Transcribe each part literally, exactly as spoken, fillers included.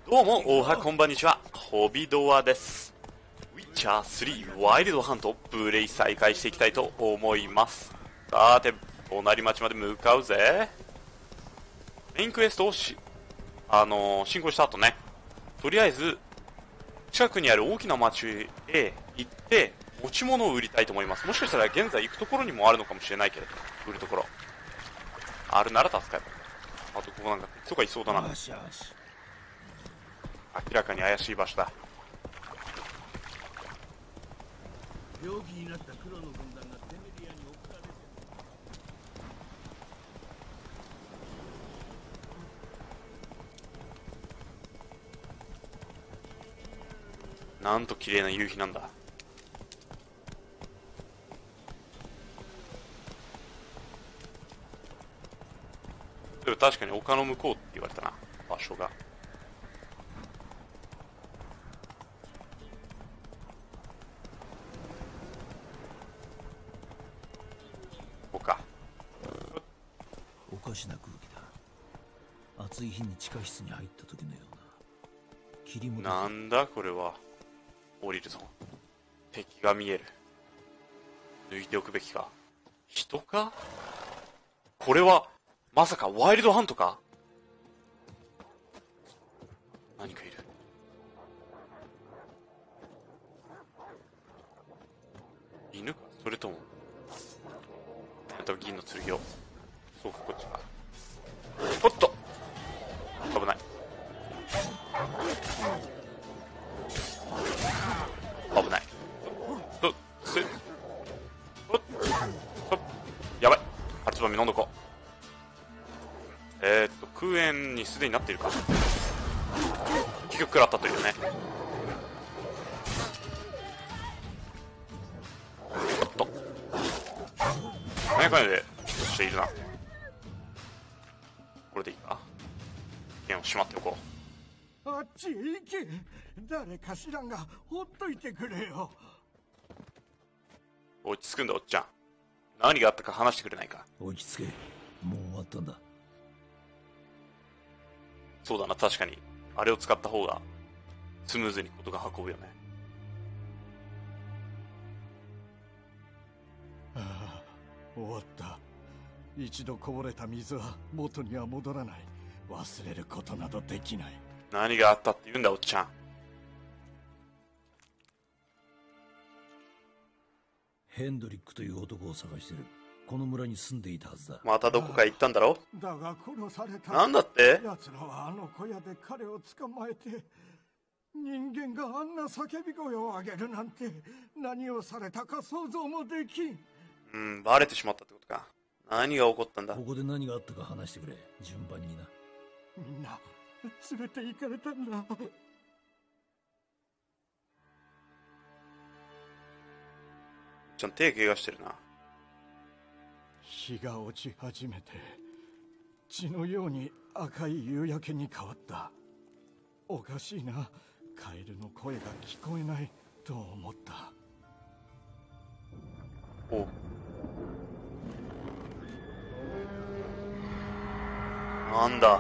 どうも、おはこんばんにちは。ホビドアです。ウィッチャースリーワイルドハント、プレイ再開していきたいと思います。さて、隣町まで向かうぜ。メインクエストをし、あのー、進行した後ね、とりあえず、近くにある大きな町へ行って、持ち物を売りたいと思います。もしかしたら現在行くところにもあるのかもしれないけれど、売るところ。あるなら助かる。あと、ここなんか敵とかいそうだな。 よしよし。 明らかに怪しい場所だ。 病気になった黒の軍団がテメリアに送られてなんと綺麗な夕日なんだ。でも確かに丘の向こうって言われたな、場所が。ここか。 おかしな空気だ。暑い日に地下室に入った時のような霧も。 なんだこれは。降りるぞ。敵が見える。抜いておくべきか。人か。これはまさかワイルドハントか。何かいる。犬か、それともまた銀の剣を。そうか、こっちか。おっと危ない。危ない。とすおっとやばい。あつばみ飲んどこう。えーっと空煙にすでになっているか。結局食らったというね。おっと何やかんやでヒットしているな。これでいいか。剣をしまっておこう。 あっちへ行け。誰か知らんがほっといてくれよ。 落ち着くんだおっちゃん。何があったか話してくれないか。 落ち着け。もう終わったんだ。 そうだな、確かにあれを使った方がスムーズにことが運ぶよね。 ああ、終わった。一度こぼれた水は元には戻らない。忘れることなどできない。 何があったって言うんだおっちゃん。 ヘンドリックという男を探してる。この村に住んでいたはずだ。 またどこか行ったんだろ。 だが殺された。 なんだって。 奴らはあの小屋で彼を捕まえて、人間があんな叫び声を上げるなんて、何をされたか想像もできん。 うん、バレてしまったってことか。何が起こったんだ。 ここで何があったか話してくれ。順番にな。 みんな連れて行かれたんだ。 ちゃん手怪我してるな。 日が落ち始めて血のように赤い夕焼けに変わった。おかしいな。カエルの声が聞こえないと思った。 おなんだ。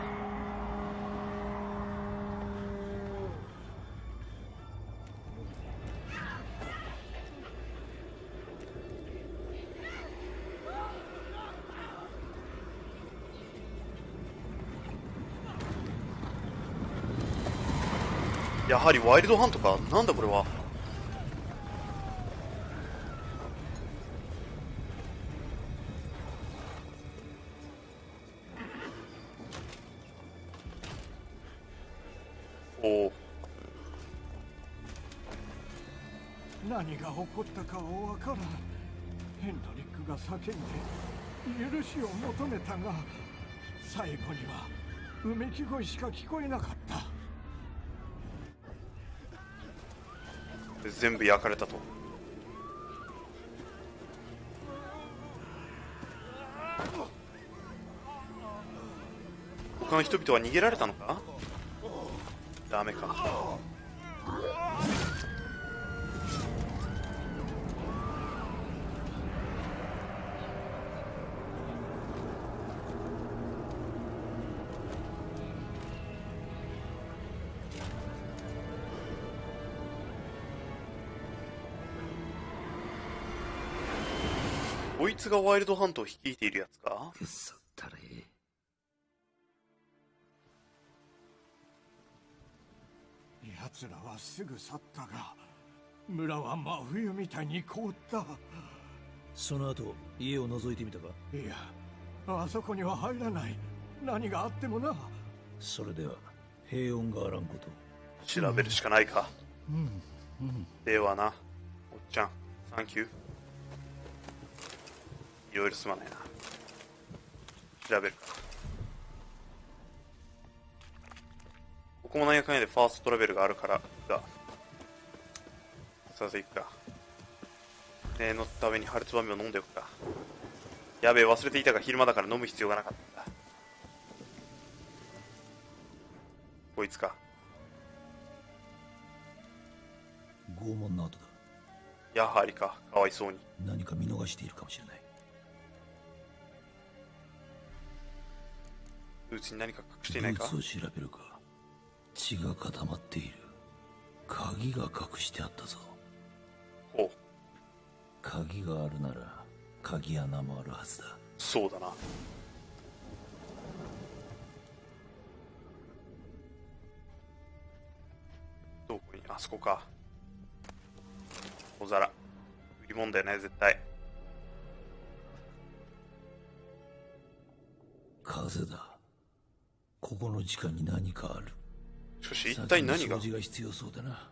やはりワイルドハントか。なんだこれは。おお。 何が起こったかは分からん。ヘンドリックが叫んで許しを求めたが、最後にはうめき声しか聞こえなかった。 全部焼かれたと。他の人々は逃げられたのか。ダメか。 こいつがワイルドハントを率いているやつか。 くそったれ。 奴らはすぐ去ったが、村は真冬みたいに凍った。 その後家を覗いてみたか。 いや、あそこには入らない。何があってもな。 それでは平穏があらんこと。 調べるしかないか。 うんうん。 ではな、おっちゃん、サンキュー。いろいろすまないな。調べるか。ここもなんやかんやでファーストトラベルがあるからだ。さあ、行くか。念のために春つばみを飲んでおくか。やべえ、忘れていたが昼間だから飲む必要がなかったんだ。こいつか。 拷問の後だ。 やはりか、かわいそうに。 何か見逃しているかもしれない。 ブーツに何か隠していないか。 ブーツを調べるか。血が固まっている。鍵が隠してあったぞ。 ほう。 鍵があるなら鍵穴もあるはずだ。 そうだな。どこに、あそこか。小皿。売り物だよね、絶対。 風だ。ここの地下に何かある。 しかし一体何が。 掃除が必要そうだな。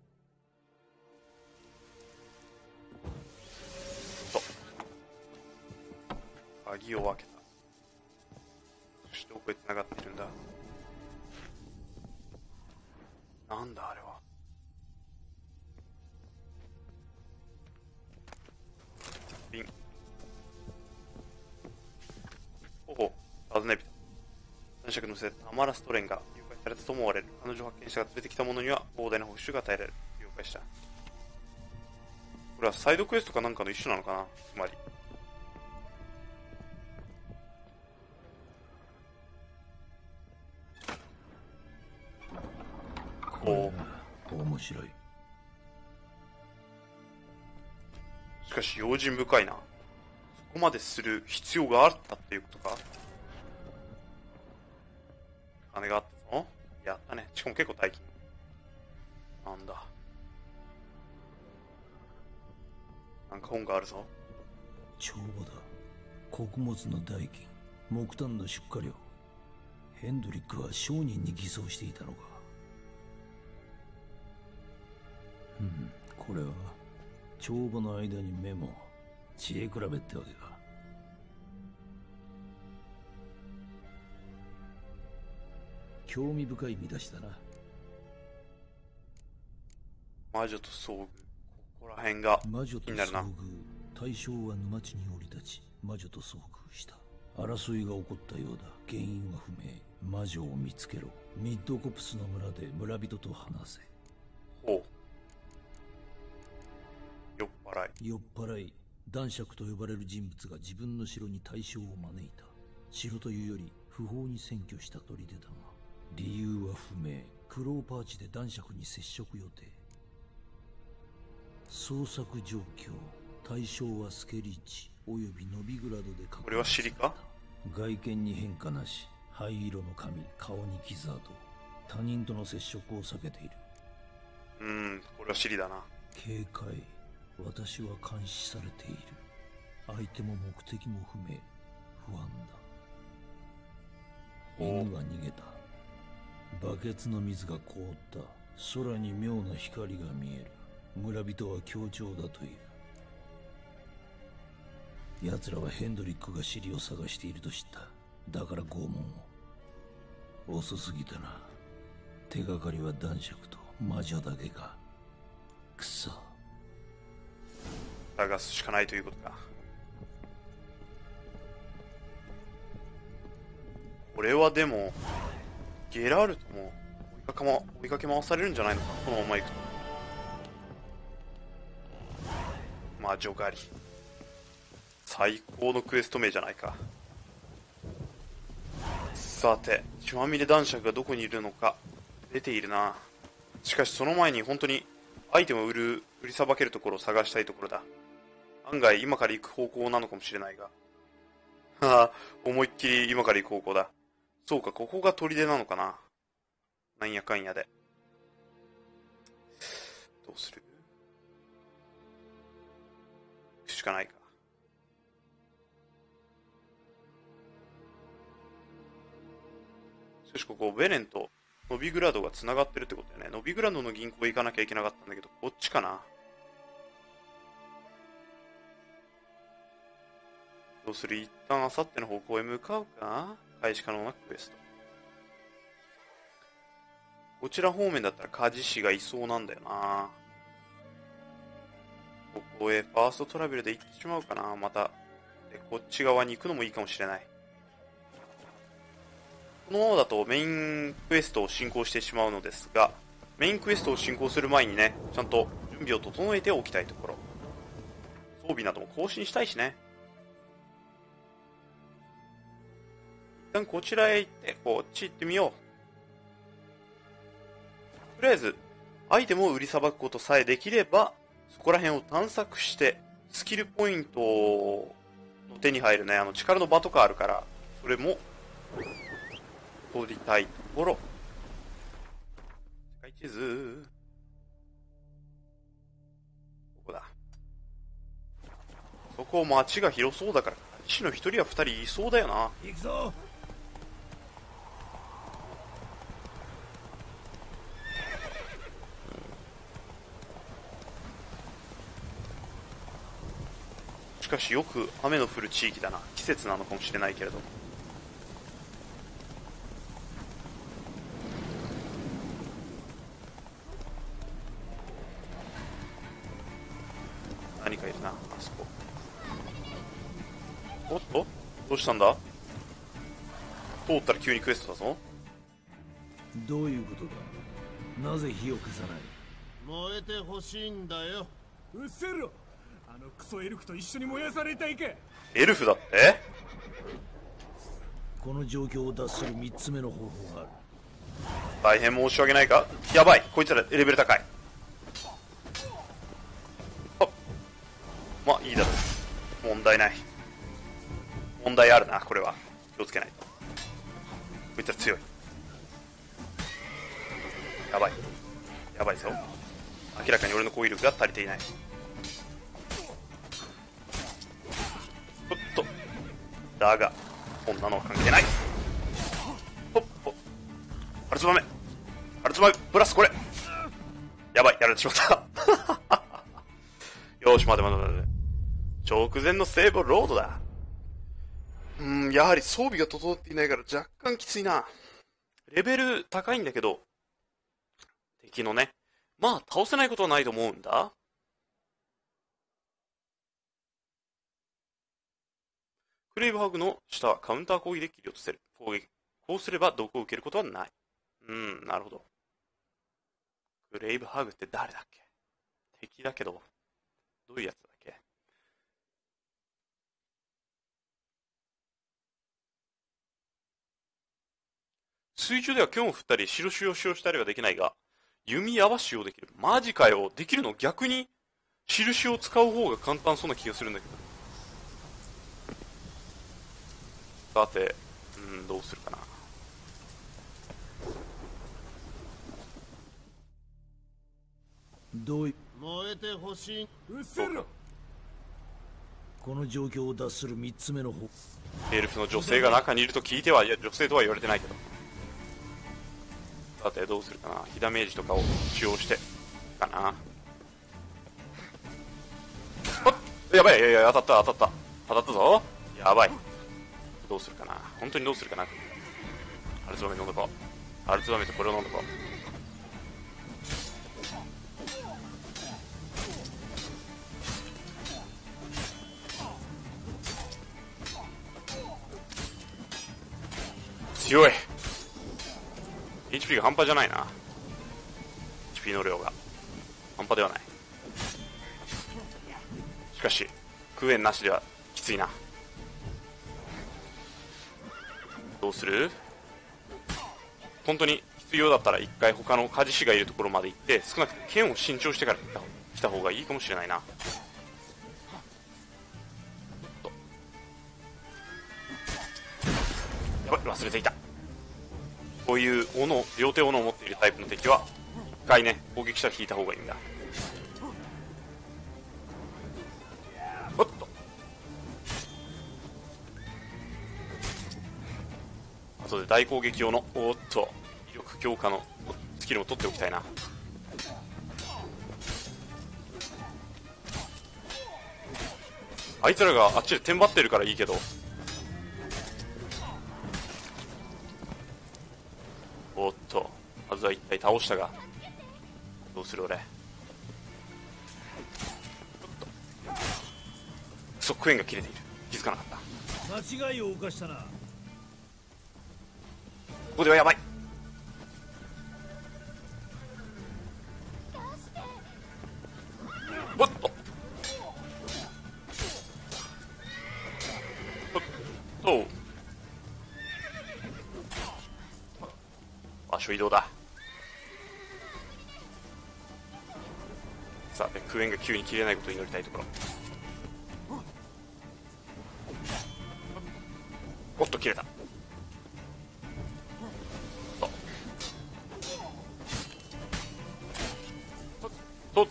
そう鍵を開けた。そしてどこへ繋がっているんだ。なんだあれは。瓶。ほほう、尋ね人。男爵のせいでタマラ・ストレンが誘拐されたと思われる。彼女を発見したが連れてきた者には膨大な報酬が与えられる。了解した。これはサイドクエストかなんかの一種なのかな、つまり。 こう面白い。 しかし用心深いな。そこまでする必要があったっていうことか。金があったぞ。やったね。しかも結構大金。なんだ。なんか本があるぞ。 帳簿だ。穀物の代金、木炭の出荷量。ヘンドリックは商人に偽装していたのか。うん、これは帳簿の間にメモ、知恵比べってわけか。興味深い見出しだな。 魔女と遭遇。ここら辺が魔女と遭気になるな。 遇。大将は沼地に降り立ち魔女と遭遇した。争いが起こったようだ。原因は不明。魔女を見つけろ。ミッドコプスの村で村人と話せ。 ほう。酔っ払い。 酔っ払い、男爵と呼ばれる人物が自分の城に大将を招いた。城というより不法に占拠した砦だが、理由は不明。クローパーチで男爵に接触予定。捜索状況、対象はスケリッチおよびノビグラドで確認された。 これは尻か。 外見に変化なし。灰色の髪、顔に傷跡。他人との接触を避けている。 うーん、これは尻だな。 警戒。私は監視されている。相手も目的も不明。不安だ。犬は逃げた。バケツの水が凍った。空に妙な光が見える。村人は強調だという。奴らはヘンドリックがシリを探していると知った。だから拷問を。遅すぎたな。手がかりは男爵と魔女だけか。くそ。 探すしかないということか。これはでもゲラルトも追いかけま、追いかけ回されるんじゃないのか、このままいくと。魔女狩り、最高のクエスト名じゃないか。さて、血まみれ男爵がどこにいるのか出ているな。しかしその前に本当にアイテムを売る売りさばけるところを探したいところだ。 案外今から行く方向なのかもしれないが。はあ、思いっきり今から行く方向だ。そうか、ここが砦なのかな。なんやかんやで。どうする？行くしかないか。しかしここ、ベレンとノビグラドが繋がってるってことだよね。ノビグラドの銀行行かなきゃいけなかったんだけど、こっちかな。どうする？一旦あさっての方向へ向かうか？開始可能なクエスト。こちら方面だったら鍛冶師がいそうなんだよな。ここへファーストトラベルで行ってしまうかな。またでこっち側に行くのもいいかもしれない。このままだとメインクエストを進行してしまうのですが、メインクエストを進行する前にね、ちゃんと準備を整えておきたいところ。装備なども更新したいしね。一旦こちらへ行ってこっち行ってみよう。とりあえずアイテムを売りさばくことさえできれば、そこら辺を探索してスキルポイントの手に入るね、あの力の場とかあるから、それも取りたいところ。世界地図、ここだ。そこ街が広そうだから騎士の一人や二人いそうだよな。 行くぞ。 しかしよく雨の降る地域だな。季節なのかもしれないけれども。何かいるな、あそこ。おっと、どうしたんだ？通ったら急にクエストだぞ。 どういうことだ？なぜ火を消さない？ 燃えてほしいんだよ。 うっせろ。あのクソエルフと一緒に燃やされたいか。 エルフだって？ この状況を脱する三つ目の方法がある。 大変申し訳ないが、やばい、こいつらレベル高い。あ、まあいいだろう、問題ない。問題あるな、これは気をつけないと。こいつら強い。やばいやばいぞ。明らかに俺の攻撃力が足りていない。おっと、だがこんなのは関係ない。ほっほっ、春つばめ春つばめプラスこれ、やばい、やられてしまったよーし、待て待て待て、直前のセーブロードだ。うーん、やはり装備が整っていないから若干きついな。レベル高いんだけど、敵のね、まあ倒せないことはないと思うんだ。クレイブハグの下はカウンター攻撃で切り落とせる。攻撃。こうすれば毒を受けることはない。うん、なるほど。クレイブハグって誰だっけ？敵だけど、どういうやつだっけ？水中では剣を振ったり、印を使用したりはできないが、弓矢は使用できる。マジかよ。できるの？逆に、印を使う方が簡単そうな気がするんだけど。さて、うん、どうするかな。 どうい燃えてほしい。 うっせろ。 この状況を脱する三つ目の方。 エルフの女性が中にいると聞いては、いや、女性とは言われてないけど。さて、どうするかな。火ダメージとかを使用して、かな。おっ、やばい、いやいや、当たった、当たった。当たったぞ。やばい。どうするかな。本当にどうするかな。春つばめ飲んどこう。春つばめとこれを飲んどこう。強い。 エイチピー が半端じゃないな。 エイチピー の量が半端ではない。しかし空炎なしではきついな。どうする？本当に必要だったら一回他の鍛冶師がいるところまで行って、少なくとも剣を新調してから来た方がいいかもしれないな。 ばい、忘れていた。こういう斧、両手斧を持っているタイプの敵は一回ね攻撃したら引いた方がいいんだ。おっと、後で大攻撃用のおっと威力強化のスキルも取っておきたいな。あいつらがあっちでテンバってるからいいけど、おっと、まずは一体倒したが、どうする俺。クソ、クエンが切れている。気づかなかった。 間違いを犯したな。 ここではやばい。おっとおっと、場所移動だ。さあ、クエンが急に切れないことを祈りたいところ。おっと、切れた。と、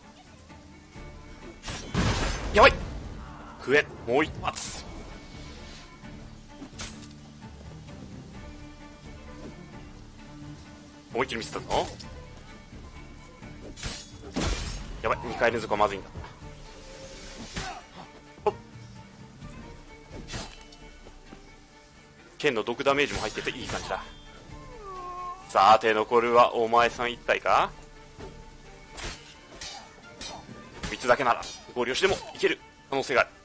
やばい。クエン、もう一発。思いっきり見せたぞ。やばい、にかい連続はまずいんだ。剣の毒ダメージも入ってていい感じだ。さて残るはお前さん一体か。みっつだけなら合流してもいける可能性がある。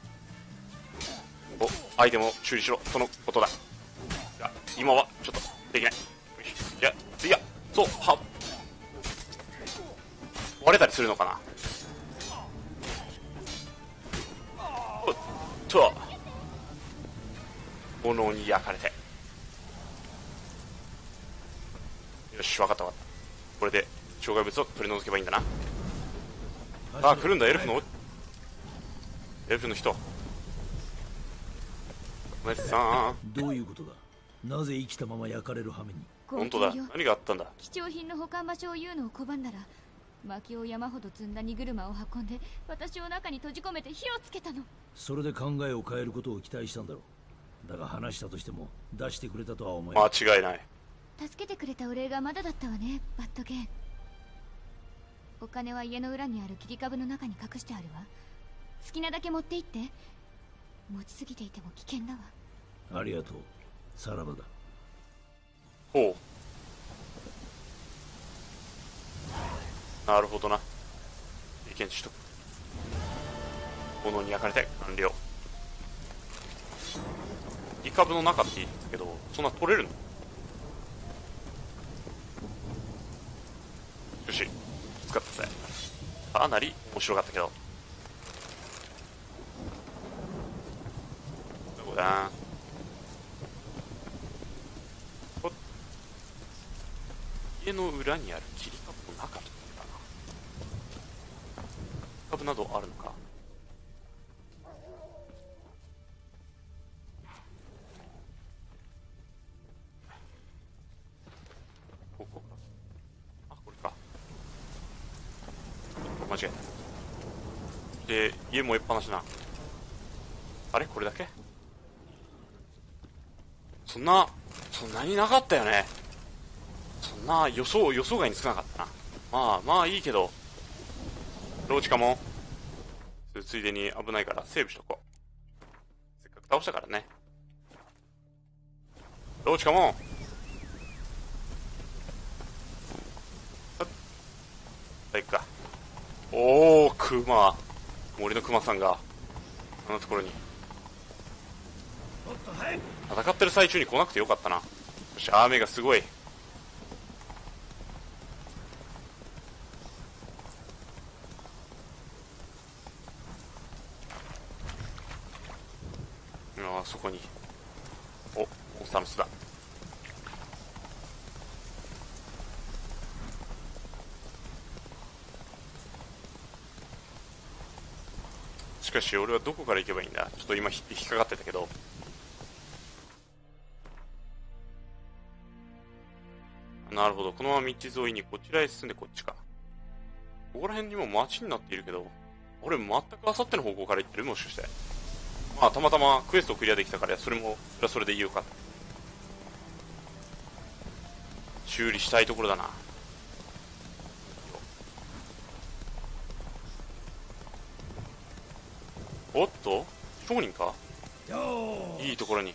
お、アイテムを修理しろとのことだが、今はちょっとできない。いや次はそうは割れたりするのかな。おっと、炎に焼かれて、よし、分かった分かった。これで障害物を取り除けばいいんだな。あ、来るんだ、エルフのエルフの人。お前さん、 どういうことだ。なぜ生きたまま焼かれる羽目に。 本当だ、何があったんだ。 貴重品の保管場所を言うのを拒んだら、薪を山ほど積んだ荷車を運んで私を中に閉じ込めて火をつけたの。 それで考えを変えることを期待したんだろう。だが話したとしても出してくれたとは思えない。 間違いない。 助けてくれたお礼がまだだったわね、バッドゲン。お金は家の裏にある切り株の中に隠してあるわ。好きなだけ持って行って。持ちすぎていても危険だわ。 ありがとう、さらばだ。 ほう、なるほどな。意見取得。炎に焼かれて完了。イカブの中って言ったけど、そんな取れるの。よし、使ったぜ。かなり面白かったけど。どこだ。家の裏にある切り株の中というかな。株などあるのか。ここか。あ、これか。間違えた。で、家燃えっぱなしな。あれこれだけ。そんなそんなになかったよね。そんな予想予想外に少なかったな。まあまあいいけど、ローチカもついでに危ないからセーブしとこう。せっかく倒したからね。ローチカも行くか。おお、クマ、森のクマさんがあのところに。戦ってる最中に来なくてよかったな。よし、雨がすごい。あそこにおモンスターの巣だ。しかし俺はどこから行けばいいんだ。ちょっと今引っかかってたけど、 なるほど。このまま道沿いにこちらへ進んでこっちか。ここら辺にも街になっているけど、俺全くあさっての方向から行ってるもしかして。まあたまたまクエストをクリアできたからそれもそれはそれで言うかと。修理したいところだな。おっと商人か。いいところに。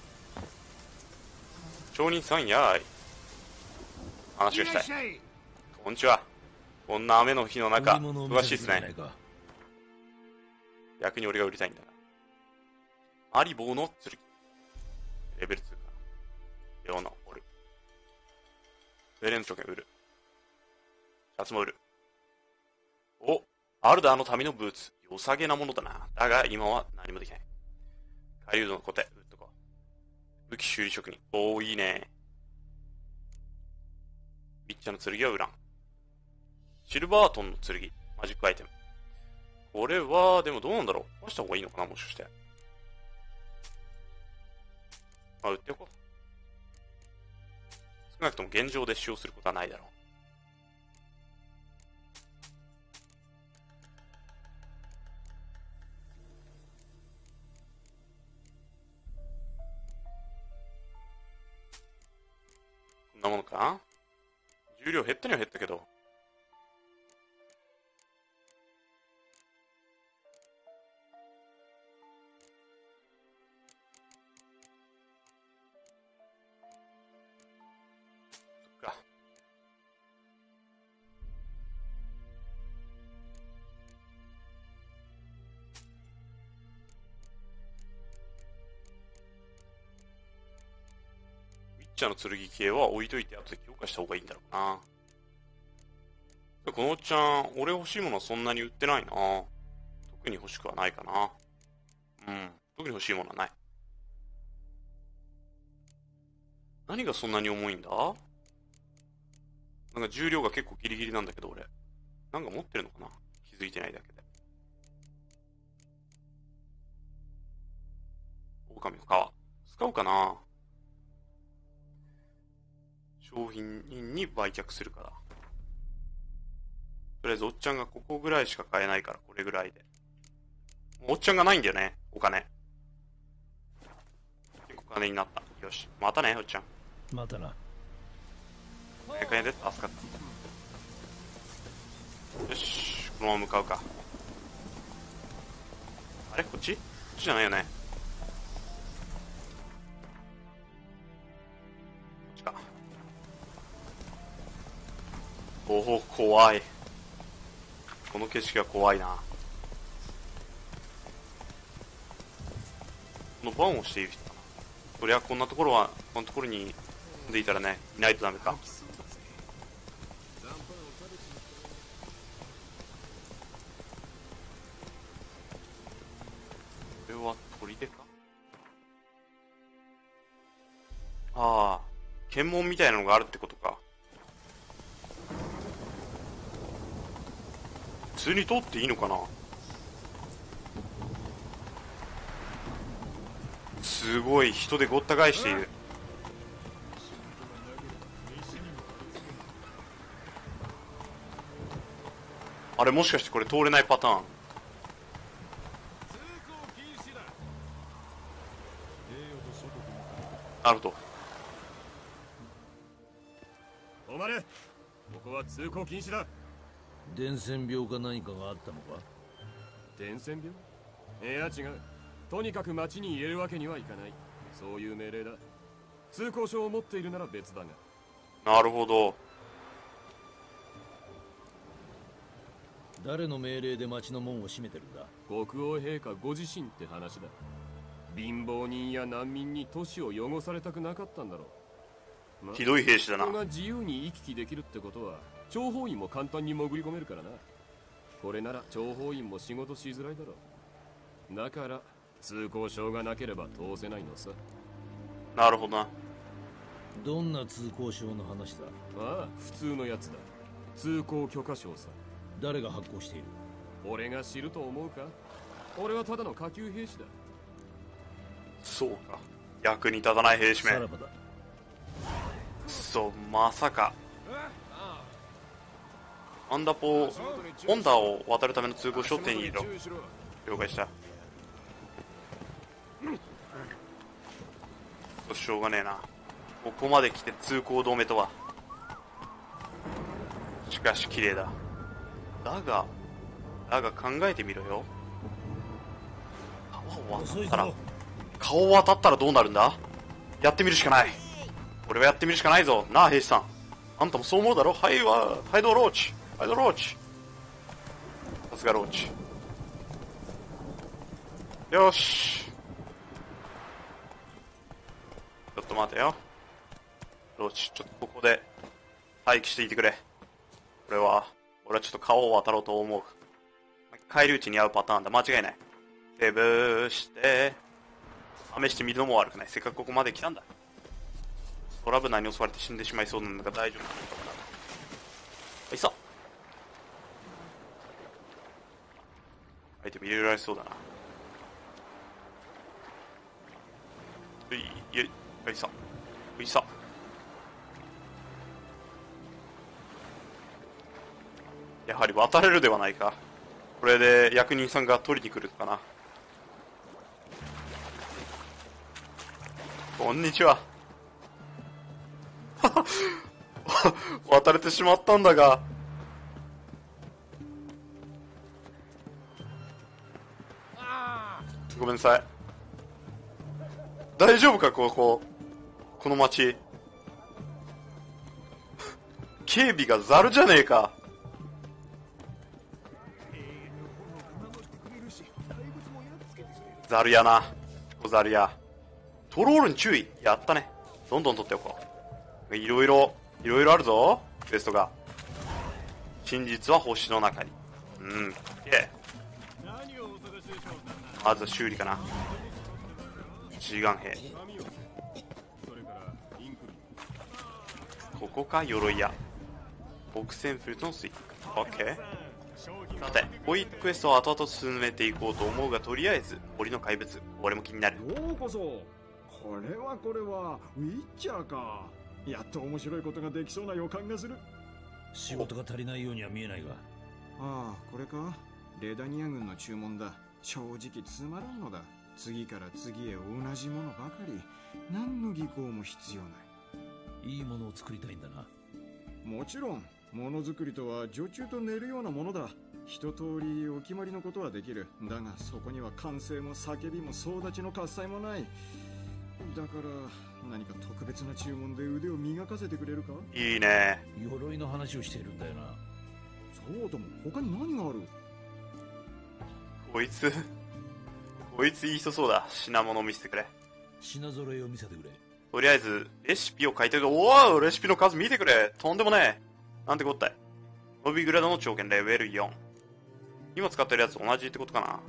商人さんやーい。話がしたい。こんにちは。こんな雨の日の中忙しいですね。逆に俺が売りたいんだな。アリボーの剣。レベルツーか。レオナ売る。ベレンチョケン売る。シャツも売る。お、アルダーの民のブーツ。良さげなものだな。だが今は何もできない。狩人のコテ、売っとこう。武器修理職人。おー、いいね。ビッチャの剣は売らん。シルバートンの剣。マジックアイテム。これは、でもどうなんだろう。壊した方がいいのかなもしかして。まあ、売っておこう。少なくとも現状で使用することはないだろう。こんなものか。重量減ったには減ったけど。そっか。ウィッチャーの剣系は置いといて後で強化した方がいいんだろうな。このおっちゃん、俺欲しいものはそんなに売ってないな。特に欲しくはないかな。うん、特に欲しいものはない。何がそんなに重いんだ？なんか重量が結構ギリギリなんだけど俺。なんか持ってるのかな？気づいてないだけで。狼の皮。使おうかな。商品に売却するから。とりあえずおっちゃんがここぐらいしか買えないからこれぐらいで。おっちゃんがないんだよね、お金。結構金になった。よし。またね、おっちゃん。 またな。 金で助かった。よし。このまま向かうか。あれこっち？こっちじゃないよね。こっちか。おお、怖い。この景色は怖いな。このバンをしている人かな。そりゃこんなところは、このところに住んでいたらね、いないとダメか。これは砦か。ああ、検問みたいなのがあるってことか。普通に通っていいのかな。すごい人でごった返している。あれもしかしてこれ通れないパターン。なるほど。 止まれ。ここは通行禁止だ。 伝染病か何かがあったのか。 伝染病？いや違う。とにかく町に入れるわけにはいかない。そういう命令だ。通行証を持っているなら別だが。 なるほど。 誰の命令で町の門を閉めてるんだ。 国王陛下ご自身って話だ。貧乏人や難民に都市を汚されたくなかったんだろう。ま、 ひどい兵士だな。 人が自由に行き来できるってことは諜報員も簡単に潜り込めるからな。これなら諜報員も仕事しづらいだろう。だから通行証がなければ通せないのさ。 なるほどな。 どんな通行証の話だ。 ああ、普通のやつだ。通行許可証さ。 誰が発行している。 俺が知ると思うか。俺はただの下級兵士だ。 そうか。役に立たない兵士め。 さらばだ。 そ、まさか。アンダポー、オンダーを渡るための通行証を手に入れろ。了解した。しょうがねえな。ここまで来て通行止めとは。しかし綺麗だ。だが、だが考えてみろよ。川を渡ったら、川を渡ったらどうなるんだ？やってみるしかない。俺はやってみるしかないぞ。なあ、兵士さん。あんたもそう思うだろ？はいわ、はいどうローチ。はいどうローチ。さすがローチ。よし。ちょっと待てよ。ローチ、ちょっとここで待機していてくれ。俺は、俺はちょっと川を渡ろうと思う。帰り討ちに遭うパターンだ。間違いない。セブして、試してみるのも悪くない。せっかくここまで来たんだ。トラブナーに襲われて死んでしまいそうなんだが大丈夫なのかな。いさ。アイテム入れられそうだな。うい、よい、ういさ。ういさ。やはり渡れるではないか。これで役人さんが取りに来るかな。こんにちは。渡れてしまったんだが。ごめんなさい。大丈夫か、ここ。この町。警備がザルじゃねえか。ザルやな。小ザルや。トロールに注意。やったね。どんどん取っておこう。いろいろ、いろいろあるぞ。クエストが。真実は星の中に。うん。で、まずは修理かな。一眼兵。ここか、鎧屋。北線フルートのスイッチ。オッケー。さて、こういったクエストを後々進めていこうと思うが、とりあえず、森の怪物、俺も気になる。 ようこそ。これはこれは、ウィッチャーか。やっと面白いことができそうな予感がする。 仕事が足りないようには見えないが。 ああ、これか。レダニア軍の注文だ。正直つまらんのだ。次から次へ同じものばかり。何の技巧も必要ない。 いいものを作りたいんだな。 もちろん、ものづくりとは女中と寝るようなものだ。一通りお決まりのことはできる。だがそこには歓声も叫びも総立ちの喝采もない。だから何か特別な注文で腕を磨かせてくれるか。 いいね。 鎧の話をしているんだよな。 そうとも、他に何がある。 こいつこいつ言いそうそうだ。品物を見せてくれ。 品揃えを見せてくれ。 とりあえずレシピを書いてる。おお、レシピの数見てくれ。とんでもねえ。なんてこったい。ノビグレードの長剣レベルよん。今使ってるやつ同じってことかな。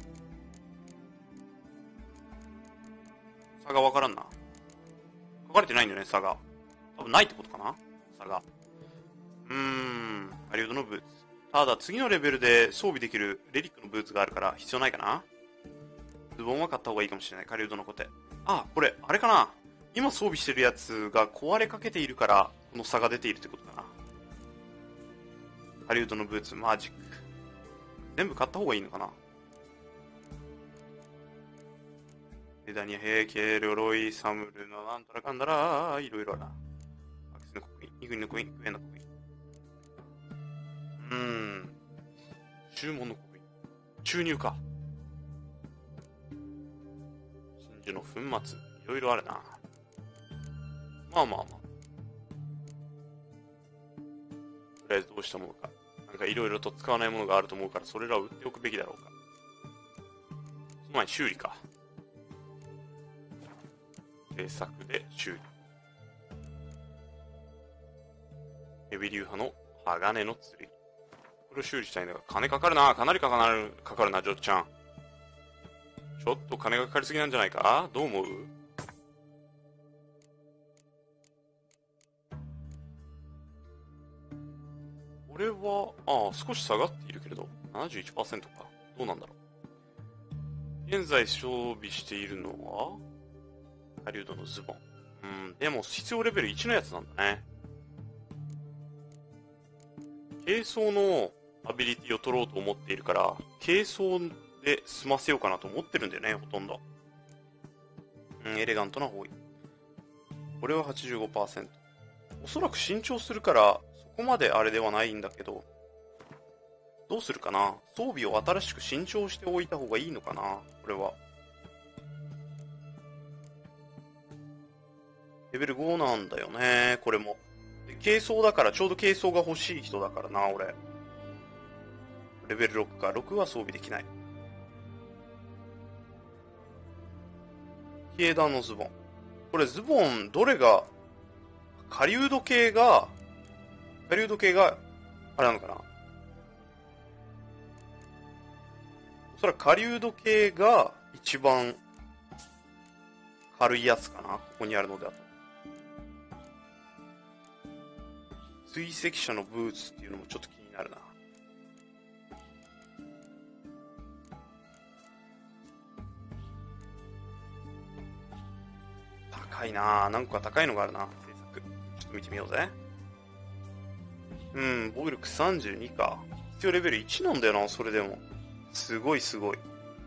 差がわからんな。書かれてないんだよね、差が。多分ないってことかな、差が。うーん、ハリウッドのブーツ。ただ次のレベルで装備できるレリックのブーツがあるから必要ないかな。ズボンは買った方がいいかもしれない。カリウッドのコテ。あ、これ、あれかな。今装備してるやつが壊れかけているから、この差が出ているってことかな。ハリウッドのブーツ、マジック。全部買った方がいいのかな。レダニア、兵器、鎧、サムルのなんたらかんだら、いろいろあるな。アクセの刻印、イグニの刻印、クエンの刻印。うーん。注文の刻印。注入か。真珠の粉末、いろいろあるな。まあまあまあ。とりあえずどうしたものか。なんかいろいろと使わないものがあると思うから、それらを売っておくべきだろうか。その前に修理か。制作で修理。ヘビ流派の鋼の剣。これを修理したいんだが、金かかるな。かなりかかる、かかるな、ジョッちゃん。ちょっと金がかかりすぎなんじゃないか。どう思う？これは、ああ、少し下がっているけれど、ななじゅういちパーセント か。どうなんだろう。現在装備しているのは、ハリウッドのズボン。うん、でも必要レベルいちのやつなんだね。 軽装のアビリティを取ろうと思っているから、軽装で済ませようかなと思ってるんだよね、ほとんど。うん、エレガントな方がいい。これは はちじゅうごパーセント。おそらく新調するから、そこまであれではないんだけど、どうするかな。装備を新しく新調しておいた方がいいのかな、これは。レベルごなんだよね、これも。で軽装だから、ちょうど軽装が欲しい人だからな、俺。レベルろくか。ろくは装備できない。ヒエダのズボン。これズボン、どれが、狩人系が、狩人系が、あれなのかな。おそらく狩人系が一番軽いやつかな。ここにあるのであと。追跡者のブーツっていうのもちょっと気になるな。高いなぁ。何個か高いのがあるな。制作。ちょっと見てみようぜ。うん、防御力さんじゅうにか。必要レベルいちなんだよな、それでも。すごいすごい。ウィ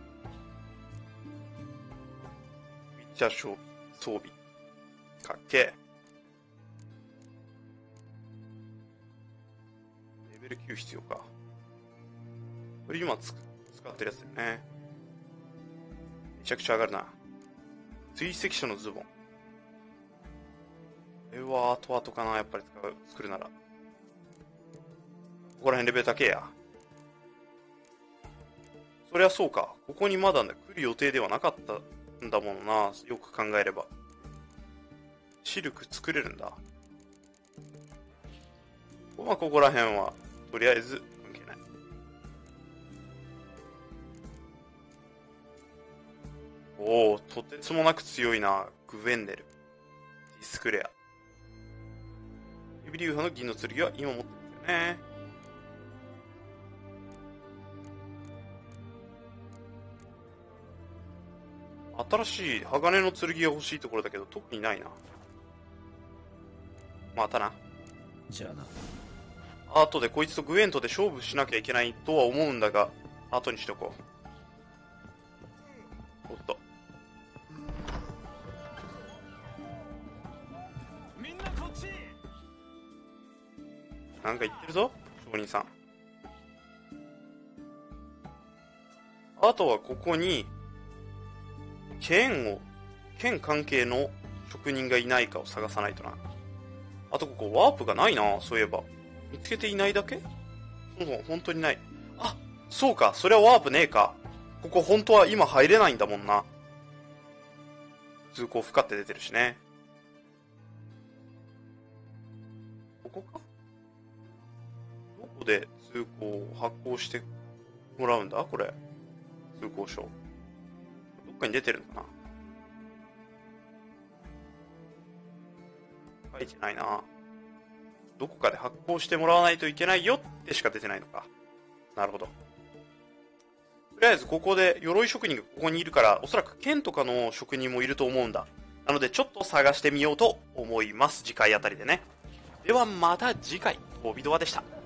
ッチャー装備。かっけえ。レベルきゅう必要か。これ今つ使ってるやつだよね。めちゃくちゃ上がるな。追跡者のズボン。これは後々かな、やっぱり使う、作るなら。ここら辺レベル高えや。そりゃそうか。ここにまだね、来る予定ではなかったんだもんな。よく考えれば。シルク作れるんだ。まあ、ここら辺は、とりあえず関係ない。おお、とてつもなく強いな。グウェンネル。ディスクレア。エビリュー派の銀の剣は今持ってるんですよね。新しい鋼の剣が欲しいところだけど特にないな。またな。 じゃあな。 後でこいつとグエントで勝負しなきゃいけないとは思うんだが、後にしとこう。おっと。みんなこっち。なんか言ってるぞ、商人さん。あとはここに剣を剣関係の職人がいないかを探さないとな。あとここワープがないな、そういえば。見つけていないだけ？そうそう、本当にない。あ、そうか、それはワープねえか。ここ本当は今入れないんだもんな。通行不可って出てるしね。ここか？どこで通行を発行してもらうんだこれ。通行証。どっかに出てるのかな？書いてないな。どこかで発行してもらわないといけないよってしか出てないのか。なるほど。とりあえずここで鎧職人がここにいるから、おそらく剣とかの職人もいると思うんだ。なのでちょっと探してみようと思います。次回あたりでね。ではまた次回、オビドアでした。